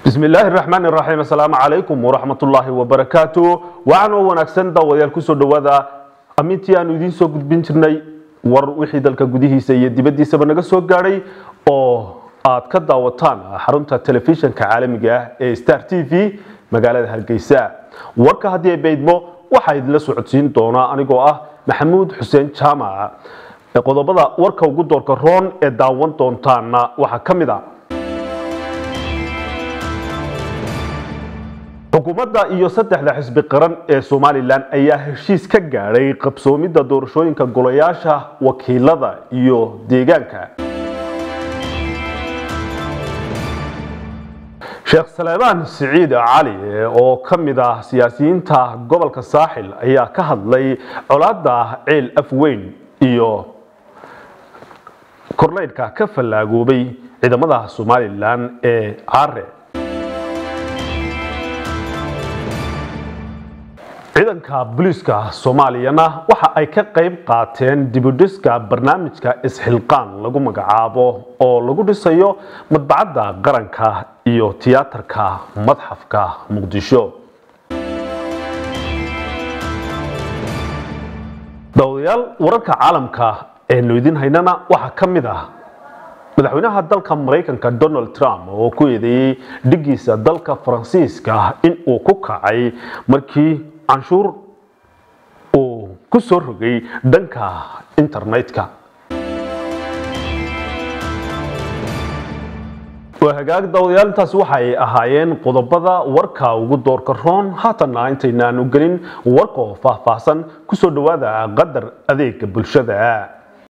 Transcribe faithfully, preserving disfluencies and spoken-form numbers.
بسم الله الرحمن الرحيم. السلام عليكم ورحمة الله وبركاته. وعن ونكسن داوديال كسو دوادا أمينتي أنو دين سو قدبين جرناي war wixii dalka gudihiisa iyo dibadiisaba naga soo gaaray oo aad ka daawataan xarunta telefishinka caalamiga ah ee Star T V magaalada Hargeysa. warka hadii ay beedmo waxa idin la socodsiin doona anigoo ah Maxamuud Xuseen Jaamac. qodobada warka ugu doorka roon ee daawan doontaana waxa kamid ah xukuumadda iyo saddexda xisbi qaran ee Soomaaliland ayaa heshiis ka gaaray qabsoomidda doorashooyinka golayaasha wakiilada iyo deegaanka. Sheekh Salmaan Saciid Cali oo kamid ah siyaasiyiinta gobolka Saaxil ayaa ka hadlay colaadda ceel afweyn iyo korleedka ka falaagoobay ciidamada Soomaaliland ee Caare. ciidanka booliska Soomaaliyana waxa ay ka qayb qaateen dib u dhiska barnaamijka isxilqaan lagu magacaabo oo lagu dhisayo madbacadda qaranka iyo tiyaatarka madxafka Muqdisho. dawlayaal wararka caalamka ee noodin haynana waxa kamid ah madaxweynaha dalka Mareykanka Donald Trump oo ku eedeeyay dhigiisa dalka Faransiiska in uu ku kacay markii canshuur oo ku soo rogay dhanka internetka. وهجاك داوديال انتاس waxay ahaayeen qodobada warka ugu doorka roon haatana intaynaan u galin warka faahfaahsan ku soo dhawaada qadar adeeg bulshada.